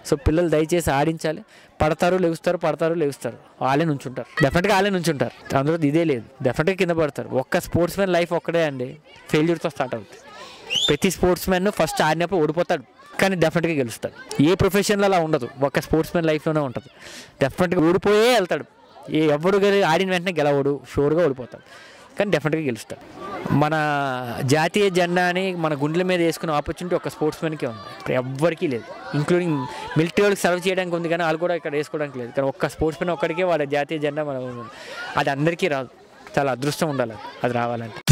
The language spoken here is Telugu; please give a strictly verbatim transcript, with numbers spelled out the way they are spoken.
సో పిల్లలు దయచేసి ఆడించాలి. పడతారు లెగుస్తారు, పడతారు లెగుస్తారు, వాళ్ళే నుంచుంటారు, డెఫినెట్గా వాళ్ళే నుంచుంటారు. అందులో ఇదే లేదు, డెఫినెట్గా కింద పడతారు. ఒక్క స్పోర్ట్స్ మ్యాన్ లైఫ్ ఒక్కడే అండి ఫెయిల్యూర్తో స్టార్ట్ అవుతుంది. ప్రతి స్పోర్ట్స్ మ్యాన్ ఫస్ట్ ఆడినప్పుడు ఓడిపోతాడు, కానీ డెఫినెట్గా గెలుస్తాడు. ఏ ప్రొఫెషన్లో అలా ఉండదు, ఒక స్పోర్ట్స్ మ్యాన్ లైఫ్లోనే ఉంటుంది. డెఫినెట్గా ఓడిపోయే వెళ్తాడు. ఏ ఎవడు ఆడిన వెంటనే గెలవడు, షూర్గా ఓడిపోతాడు, కానీ డెఫినెట్గా గెలుస్తాడు. మన జాతీయ జెండాని మన గుండెల మీద వేసుకునే ఆపర్చునిటీ ఒక స్పోర్ట్స్ మ్యాన్కే ఉంది, ఇప్పుడు ఎవ్వరికీ లేదు. ఇంక్లూడింగ్ మిలిటరీ వాళ్ళకి సర్వ్ చేయడానికి ఉంది, కానీ వాళ్ళు కూడా ఇక్కడ వేసుకోవడానికి లేదు. కానీ ఒక్క స్పోర్ట్స్ మ్యాన్ ఒక్కడికే వాళ్ళ జాతీయ జెండా మన అది అందరికీ రాదు. చాలా అదృష్టం ఉండాలి అది రావాలంటే.